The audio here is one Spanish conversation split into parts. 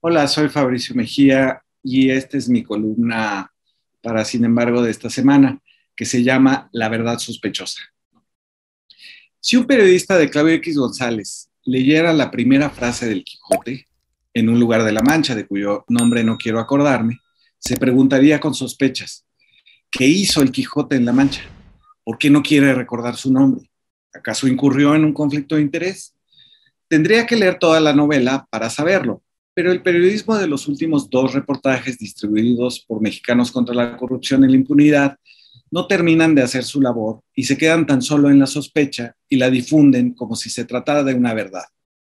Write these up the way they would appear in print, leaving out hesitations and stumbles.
Hola, soy Fabricio Mejía y esta es mi columna para Sin embargo de esta semana, que se llama La verdad sospechosa. Si un periodista de Claudio X González leyera la primera frase del Quijote en un lugar de la Mancha, de cuyo nombre no quiero acordarme, se preguntaría con sospechas, ¿qué hizo el Quijote en la Mancha? ¿Por qué no quiere recordar su nombre? ¿Acaso incurrió en un conflicto de interés? Tendría que leer toda la novela para saberlo, pero el periodismo de los últimos dos reportajes distribuidos por Mexicanos contra la Corrupción y la Impunidad no terminan de hacer su labor y se quedan tan solo en la sospecha y la difunden como si se tratara de una verdad.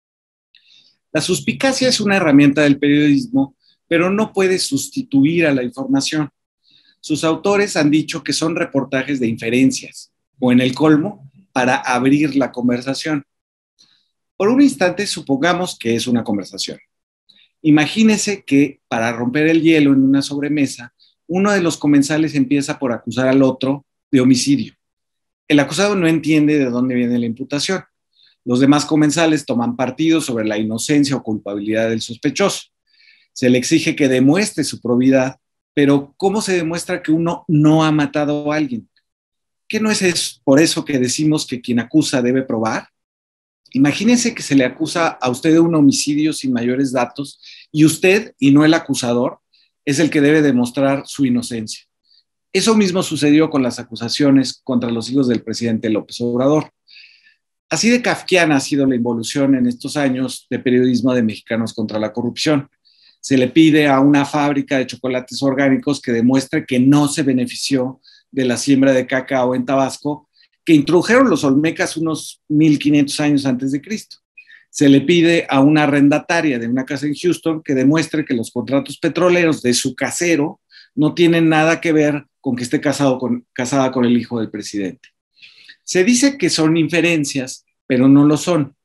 La suspicacia es una herramienta del periodismo, pero no puede sustituir a la información. Sus autores han dicho que son reportajes de inferencias, o en el colmo, para abrir la conversación. Por un instante, supongamos que es una conversación. Imagínese que para romper el hielo en una sobremesa, uno de los comensales empieza por acusar al otro de homicidio. El acusado no entiende de dónde viene la imputación. Los demás comensales toman partido sobre la inocencia o culpabilidad del sospechoso. Se le exige que demuestre su probidad, pero ¿cómo se demuestra que uno no ha matado a alguien? ¿Qué no es por eso que decimos que quien acusa debe probar? Imagínese que se le acusa a usted de un homicidio sin mayores datos y usted, y no el acusador, es el que debe demostrar su inocencia. Eso mismo sucedió con las acusaciones contra los hijos del presidente López Obrador. Así de kafkiana ha sido la involución en estos años de periodismo de Mexicanos contra la Corrupción. Se le pide a una fábrica de chocolates orgánicos que demuestre que no se benefició de la siembra de cacao en Tabasco que introdujeron los olmecas unos 1500 años antes de Cristo. Se le pide a una arrendataria de una casa en Houston que demuestre que los contratos petroleros de su casero no tienen nada que ver con que esté casada con el hijo del presidente. Se dice que son inferencias, pero no lo son.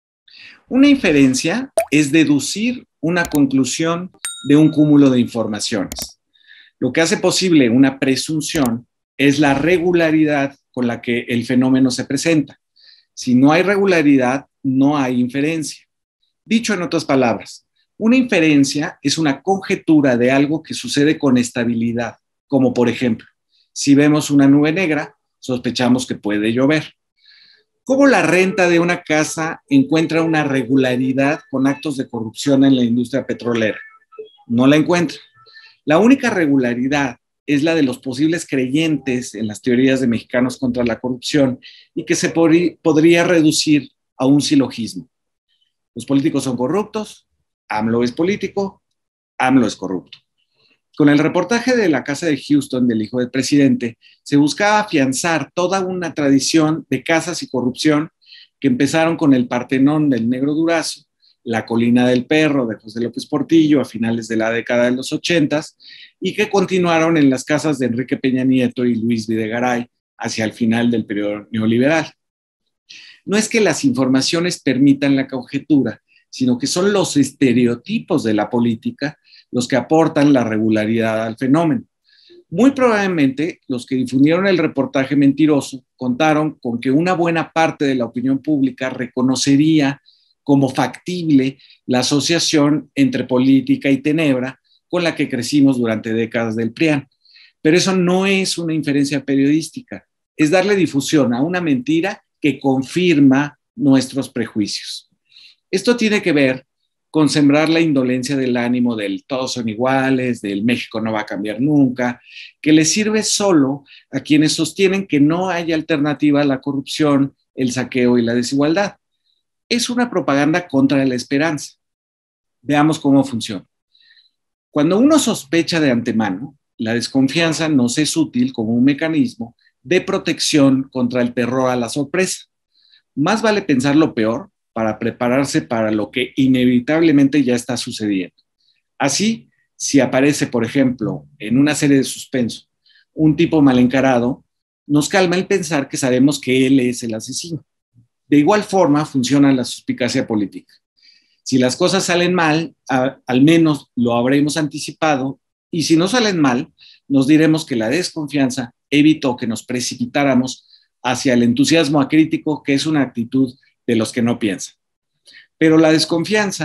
Una inferencia es deducir una conclusión de un cúmulo de informaciones. Lo que hace posible una presunción es la regularidad con la que el fenómeno se presenta. Si no hay regularidad, no hay inferencia. Dicho en otras palabras, una inferencia es una conjetura de algo que sucede con estabilidad, como por ejemplo, si vemos una nube negra, sospechamos que puede llover. ¿Cómo la renta de una casa encuentra una regularidad con actos de corrupción en la industria petrolera? No la encuentra. La única regularidad es la de los posibles creyentes en las teorías de Mexicanos contra la Corrupción y que se podría reducir a un silogismo. Los políticos son corruptos, AMLO es político, AMLO es corrupto. Con el reportaje de la casa de Houston del hijo del presidente, se buscaba afianzar toda una tradición de casas y corrupción que empezaron con el Partenón del Negro Durazo, la Colina del Perro de José López Portillo a finales de la década de los 80 y que continuaron en las casas de Enrique Peña Nieto y Luis Videgaray hacia el final del periodo neoliberal. No es que las informaciones permitan la conjetura, sino que son los estereotipos de la política los que aportan la regularidad al fenómeno. Muy probablemente los que difundieron el reportaje mentiroso contaron con que una buena parte de la opinión pública reconocería como factible la asociación entre política y tenebra con la que crecimos durante décadas del PRIAN. Pero eso no es una inferencia periodística, es darle difusión a una mentira que confirma nuestros prejuicios. Esto tiene que ver con sembrar la indolencia del ánimo del todos son iguales, del México no va a cambiar nunca, que le sirve solo a quienes sostienen que no hay alternativa a la corrupción, el saqueo y la desigualdad. Es una propaganda contra la esperanza. Veamos cómo funciona. Cuando uno sospecha de antemano, la desconfianza nos es útil como un mecanismo de protección contra el terror a la sorpresa. Más vale pensar lo peor para prepararse para lo que inevitablemente ya está sucediendo. Así, si aparece, por ejemplo, en una serie de suspenso, un tipo mal encarado, nos calma el pensar que sabemos que él es el asesino. De igual forma funciona la suspicacia política. Si las cosas salen mal, al menos lo habremos anticipado, y si no salen mal, nos diremos que la desconfianza evitó que nos precipitáramos hacia el entusiasmo acrítico, que es una actitud de los que no piensan. Pero la desconfianza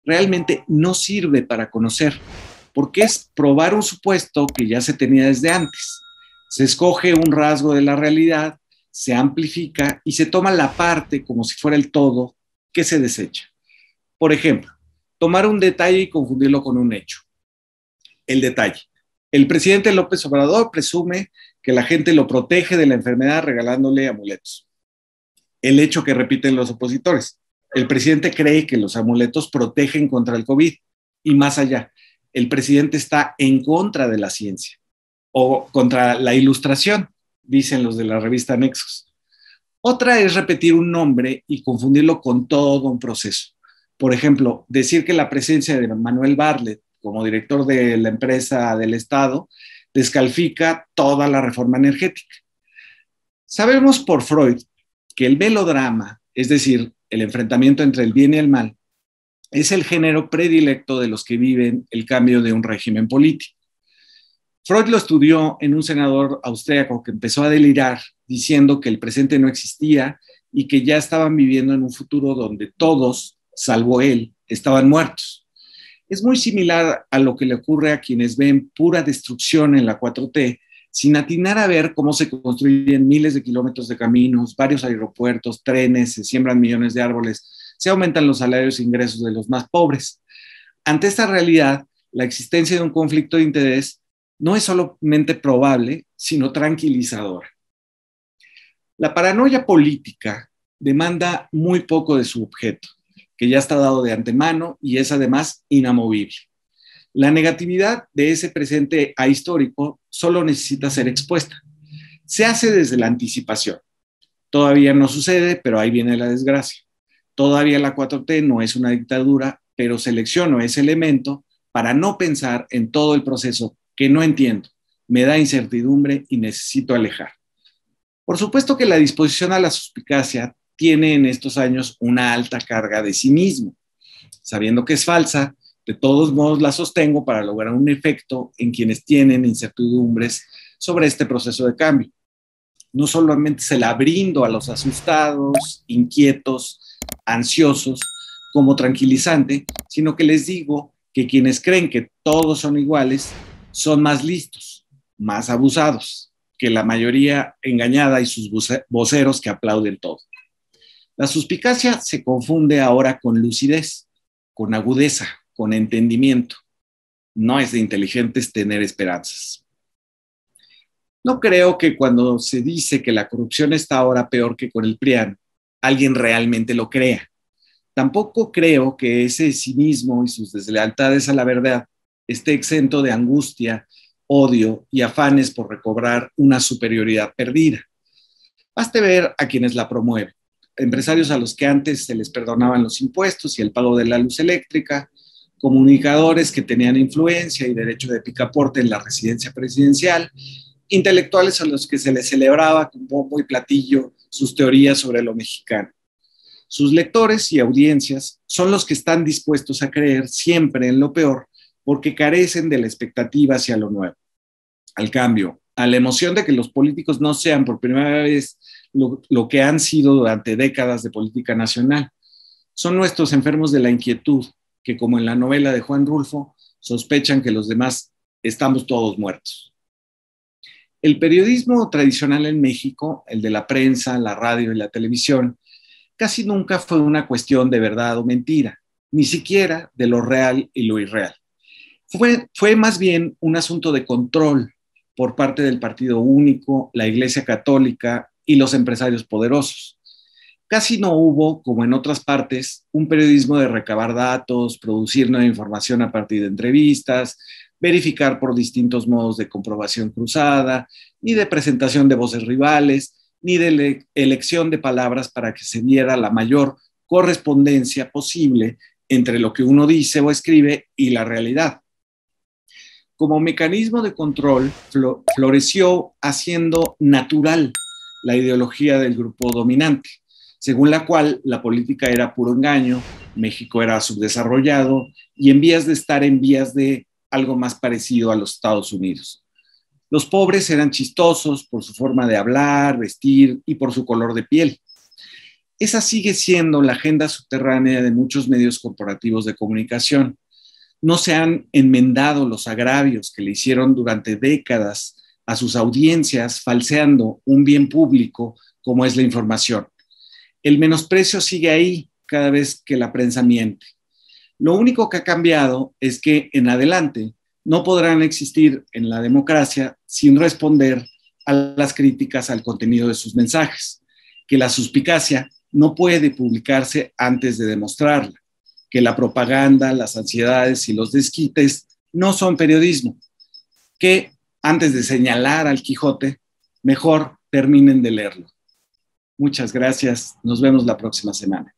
realmente no sirve para conocer, porque es probar un supuesto que ya se tenía desde antes. Se escoge un rasgo de la realidad, se amplifica y se toma la parte como si fuera el todo que se desecha. Por ejemplo, tomar un detalle y confundirlo con un hecho. El detalle. El presidente López Obrador presume que la gente lo protege de la enfermedad regalándole amuletos. El hecho que repiten los opositores. El presidente cree que los amuletos protegen contra el COVID y más allá. El presidente está en contra de la ciencia o contra la ilustración, dicen los de la revista Nexos. Otra es repetir un nombre y confundirlo con todo un proceso. Por ejemplo, decir que la presencia de Manuel Bartlett como director de la empresa del Estado descalifica toda la reforma energética. Sabemos por Freud que el melodrama, es decir, el enfrentamiento entre el bien y el mal, es el género predilecto de los que viven el cambio de un régimen político. Freud lo estudió en un senador austríaco que empezó a delirar diciendo que el presente no existía y que ya estaban viviendo en un futuro donde todos, salvo él, estaban muertos. Es muy similar a lo que le ocurre a quienes ven pura destrucción en la 4T, sin atinar a ver cómo se construyen miles de kilómetros de caminos, varios aeropuertos, trenes, se siembran millones de árboles, se aumentan los salarios e ingresos de los más pobres. Ante esta realidad, la existencia de un conflicto de interés no es solamente probable, sino tranquilizadora. La paranoia política demanda muy poco de su objeto, que ya está dado de antemano y es además inamovible. La negatividad de ese presente ahistórico solo necesita ser expuesta. Se hace desde la anticipación. Todavía no sucede, pero ahí viene la desgracia. Todavía la 4T no es una dictadura, pero selecciono ese elemento para no pensar en todo el proceso que no entiendo, me da incertidumbre y necesito alejar. Por supuesto que la disposición a la suspicacia tiene en estos años una alta carga de cinismo. Sabiendo que es falsa, de todos modos la sostengo para lograr un efecto en quienes tienen incertidumbres sobre este proceso de cambio. No solamente se la brindo a los asustados, inquietos, ansiosos, como tranquilizante, sino que les digo que quienes creen que todos son iguales son más listos, más abusados que la mayoría engañada y sus voceros que aplauden todo. La suspicacia se confunde ahora con lucidez, con agudeza, con entendimiento. No es de inteligentes tener esperanzas. No creo que cuando se dice que la corrupción está ahora peor que con el PRIAN, alguien realmente lo crea. Tampoco creo que ese cinismo y sus deslealtades a la verdad esté exento de angustia, odio y afanes por recobrar una superioridad perdida. Baste ver a quienes la promueven. Empresarios a los que antes se les perdonaban los impuestos y el pago de la luz eléctrica, comunicadores que tenían influencia y derecho de picaporte en la residencia presidencial, intelectuales a los que se les celebraba con bombo y platillo sus teorías sobre lo mexicano. Sus lectores y audiencias son los que están dispuestos a creer siempre en lo peor porque carecen de la expectativa hacia lo nuevo. Al cambio, a la emoción de que los políticos no sean por primera vez lo que han sido durante décadas de política nacional. Son nuestros enfermos de la inquietud, que como en la novela de Juan Rulfo, sospechan que los demás estamos todos muertos. El periodismo tradicional en México, el de la prensa, la radio y la televisión, casi nunca fue una cuestión de verdad o mentira, ni siquiera de lo real y lo irreal. Fue más bien un asunto de control por parte del Partido Único, la Iglesia Católica y los empresarios poderosos. Casi no hubo, como en otras partes, un periodismo de recabar datos, producir nueva información a partir de entrevistas, verificar por distintos modos de comprobación cruzada, ni de presentación de voces rivales, ni de elección de palabras para que se diera la mayor correspondencia posible entre lo que uno dice o escribe y la realidad. Como mecanismo de control, floreció haciendo natural la ideología del grupo dominante, según la cual la política era puro engaño, México era subdesarrollado y en vías de estar en vías de algo más parecido a los Estados Unidos. Los pobres eran chistosos por su forma de hablar, vestir y por su color de piel. esa sigue siendo la agenda subterránea de muchos medios corporativos de comunicación. No se han enmendado los agravios que le hicieron durante décadas a sus audiencias, falseando un bien público como es la información. El menosprecio sigue ahí cada vez que la prensa miente. Lo único que ha cambiado es que en adelante no podrán existir en la democracia sin responder a las críticas al contenido de sus mensajes, que la suspicacia no puede publicarse antes de demostrarla, que la propaganda, las ansiedades y los desquites no son periodismo, que antes de señalar al Quijote, mejor terminen de leerlo. Muchas gracias. Nos vemos la próxima semana.